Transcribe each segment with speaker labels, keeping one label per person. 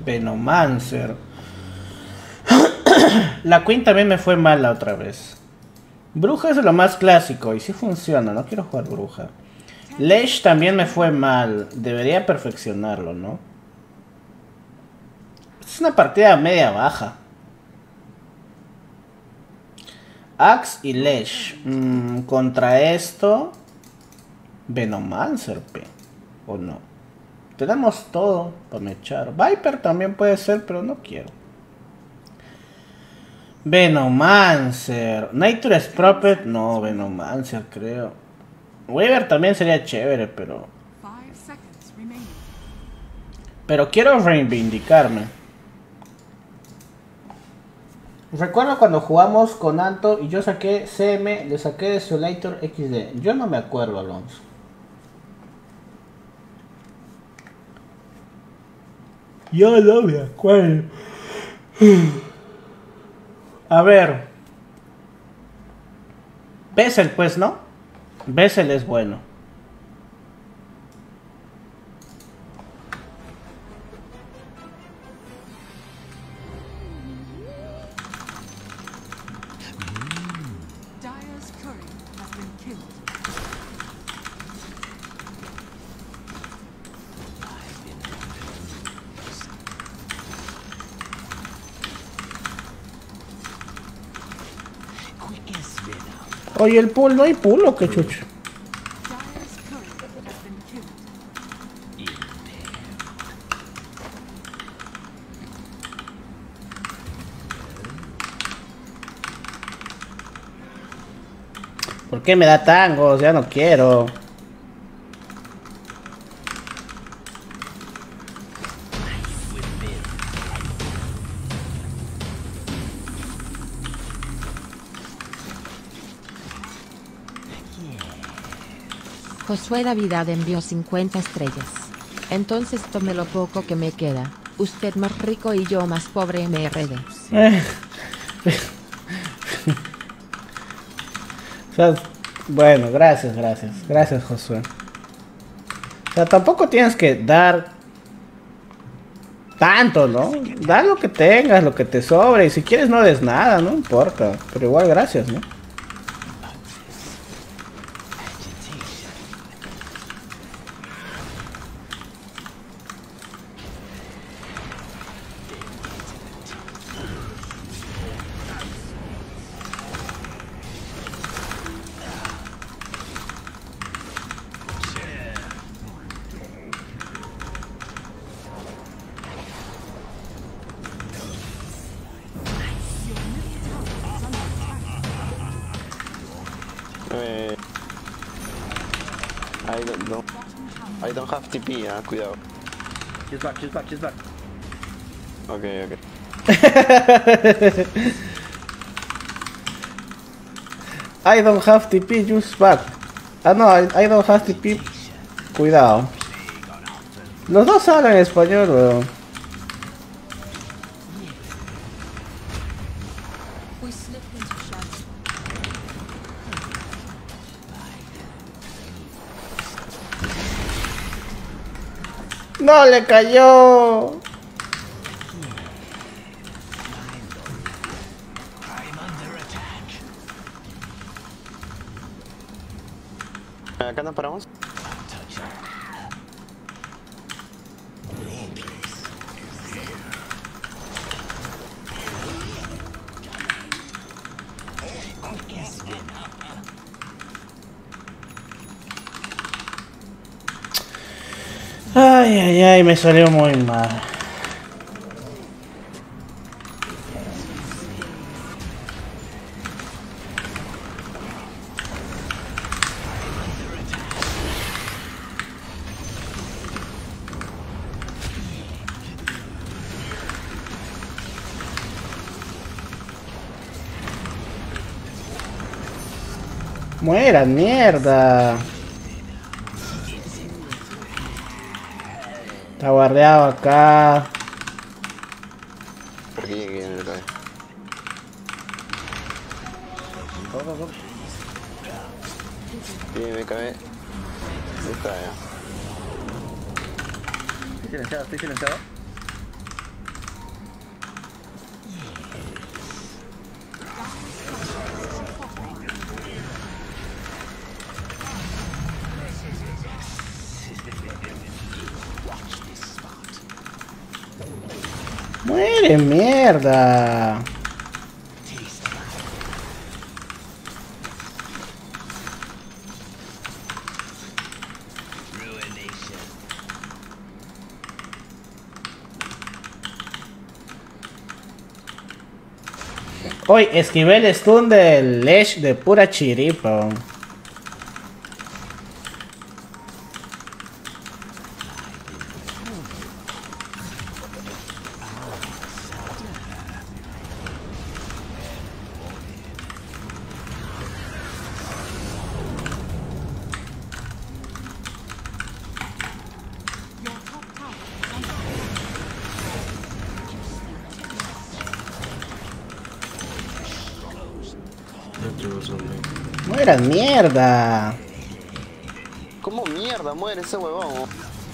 Speaker 1: Venomancer. La Queen también me fue mal la otra vez. Bruja es lo más clásico y sí funciona, no quiero jugar bruja. Lesh también me fue mal, debería perfeccionarlo, ¿no? Es una partida media baja. Axe y Lesh. Contra esto... Venomancer, ¿o no? Tenemos todo para mechar. Viper también puede ser, pero no quiero. Venomancer. Nature's Prophet. No, Venomancer creo. Weaver también sería chévere, pero... Pero quiero reivindicarme. Recuerdo cuando jugamos con Anto y yo saqué CM, le saqué Desolator XD. Yo no me acuerdo, Alonso. Yo no me acuerdo. A ver. Bessel, pues, ¿no? Bessel es bueno. Oye, el pool, ¿no hay pool o qué chucho? ¿Por qué me da tangos? Ya no quiero.
Speaker 2: Josué Navidad envió 50 estrellas. Entonces tome lo poco que me queda. Usted más rico y yo más pobre MRD.
Speaker 1: O sea, bueno, gracias, gracias Josué. O sea, tampoco tienes que dar tanto, ¿no? Da lo que tengas, lo que te sobre. Y si quieres no des nada, no importa. Pero igual gracias, ¿no?
Speaker 3: I don't have TP, cuidado.
Speaker 4: She's back.
Speaker 3: Okay.
Speaker 1: I don't have TP, just back. Ah, no, I don't have TP. Cuidado. Los dos hablan español, weón. ¡No le cayó!
Speaker 3: Acá nos paramos.
Speaker 1: Ay, me salió muy mal. Muera, mierda. Está guardeado acá.
Speaker 3: Por aquí llegué en el cae.
Speaker 4: Go.
Speaker 3: Bien, me cae. Ahí está ya.
Speaker 4: Estoy silenciado.
Speaker 1: Muere, mierda. Hoy esquivé el stun del Lesh de pura chiripa. Mueran, mierda.
Speaker 3: ¿Cómo mierda muere ese huevón?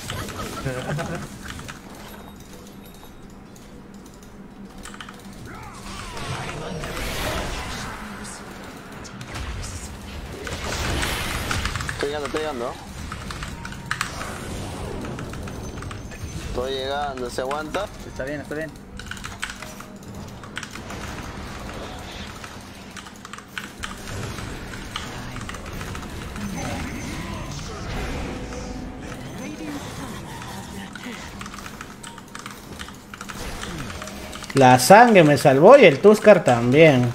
Speaker 3: Estoy llegando. Estoy llegando, ¿se aguanta?
Speaker 4: Está bien, está bien.
Speaker 1: La sangre me salvó y el Tuskar también.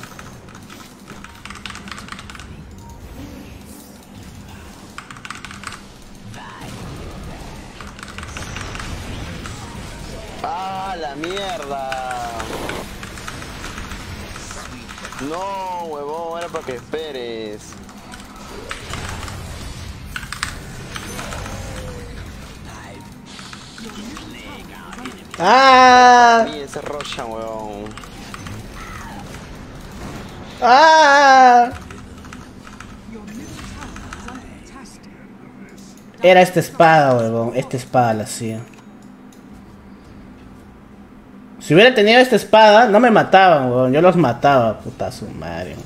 Speaker 3: ¡Ah, la mierda! No, huevón, era para que esperes.
Speaker 1: ¡Ah!
Speaker 3: Sí, ese Roshan, huevón.
Speaker 1: ¡Ah! Era esta espada, huevón. Esta espada la hacía. Si hubiera tenido esta espada, no me mataban, huevón. Yo los mataba, puta su madre.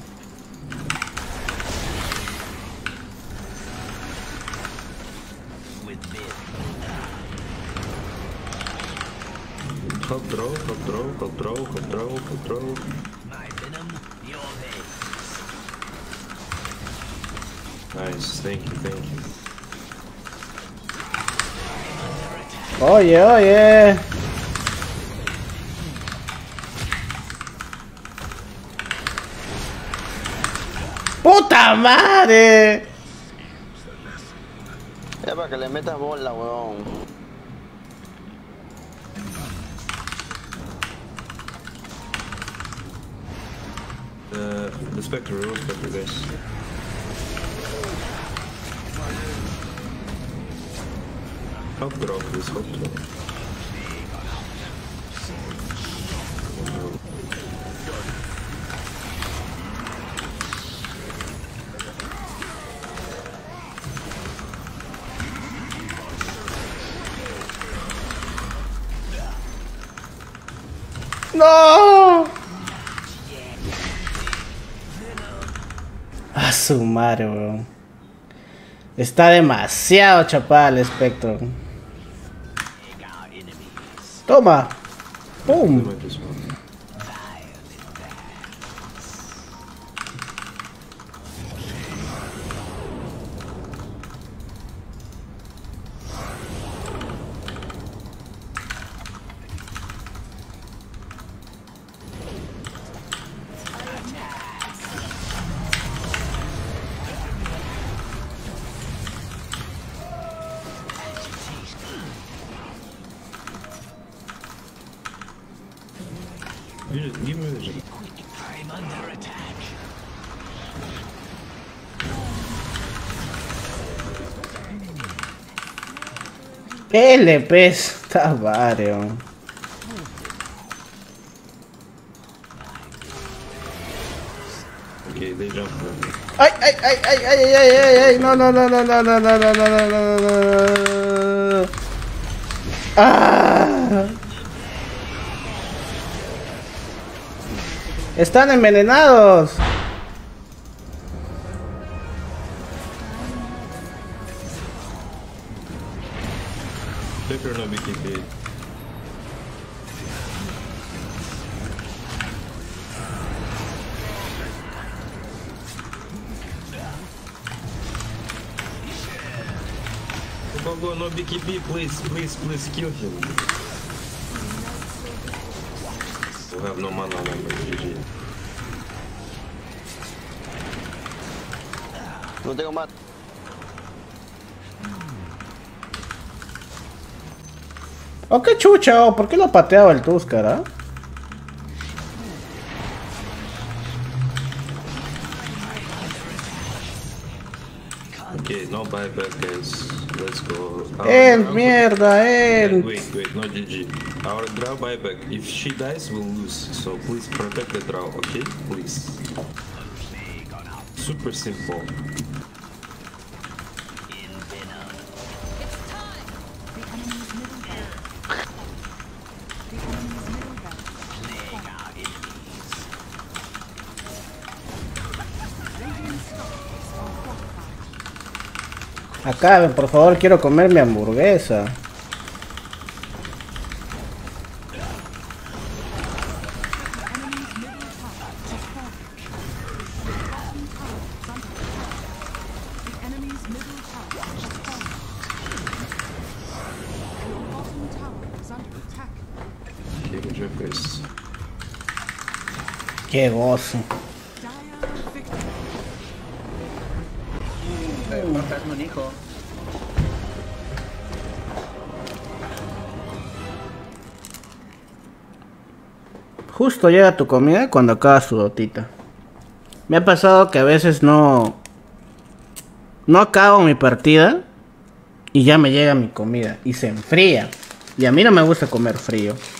Speaker 5: Hop throw, hop throw, hop throw, hop throw, hop throw. Nice, thank you, thank you.
Speaker 1: Oye, oye. ¡Puta madre!
Speaker 3: Es para que le metas bola, huevón.
Speaker 5: The Spectre, guys. Hop throw, please, hop throw.
Speaker 1: ¡No! A su madre, weón. Está demasiado chapada el Spectro. Toma. ¡Pum!
Speaker 5: Give me the jump.
Speaker 1: LP está vario.
Speaker 5: Okay, they jump.
Speaker 1: ¡Ay, ay, ay, ay, ay, ay, ay, ay! No, no, no, no, no, no, no, no, no, no, no, no. ¡Ah! ¡Están envenenados!
Speaker 5: Spectre no BKB. Pogo, no BKB, please, please, please kill him. You have no mana, GG.
Speaker 3: No tengo más.
Speaker 1: Oh, qué chucha, oh, ¿por qué lo pateaba el Tuskar, ah?
Speaker 5: Okay, no buyback, guys. Let's go.
Speaker 1: Mierda,
Speaker 5: Wait, no GG. Our draw buyback. If she dies, we'll lose. So please protect the draw, okay? Please. Super simple.
Speaker 1: Acaben, por favor, quiero comer mi hamburguesa.
Speaker 5: Okay, good job, guys.
Speaker 1: Qué gozo.
Speaker 4: Hazme un hijo.
Speaker 1: Justo llega tu comida cuando acaba su dotita. Me ha pasado que a veces no acabo mi partida y ya me llega mi comida y se enfría. Y a mí no me gusta comer frío.